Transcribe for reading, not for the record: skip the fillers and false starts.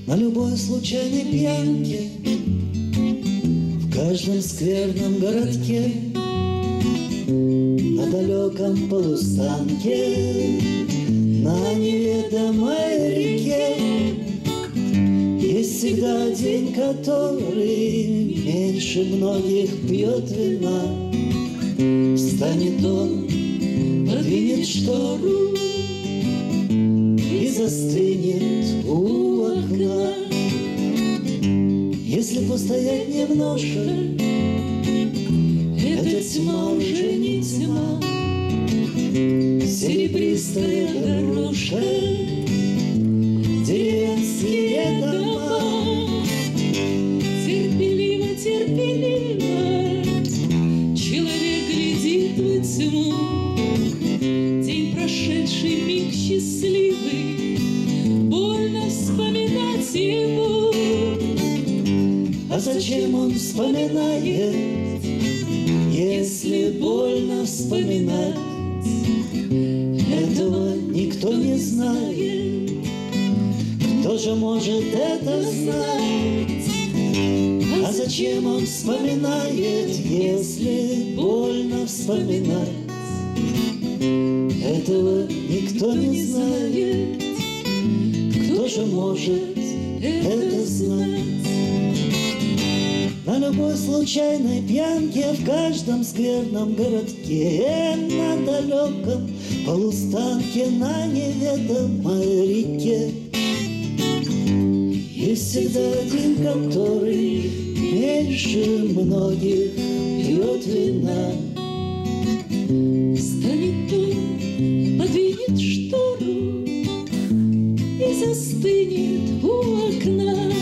На любой случайной пьянке, в каждом скверном городке, на далеком полустанке, на неведомой реке есть всегда один, который меньше многих пьет вина. Встанет он, подвинет штору и застынет у окна. Если постоять немножко, эта тьма уже не тьма, серебристая дорожка, деревенские дома. Терпеливо, терпеливо человек глядит в тьму. День прошедший, миг счастливый, больно вспоминать его. А зачем он вспоминает, если больно вспоминать? Этого никто не знает. Кто же может это знать? А зачем он вспоминает, если больно вспоминать? Этого никто не знает. Кто же может это знать? На любой случайной пьянке, в каждом скверном городке, на далеком полустанке, на неведомой реке есть всегда один, который меньше многих пьет вина. Станет он, подвинет штору и застынет у окна.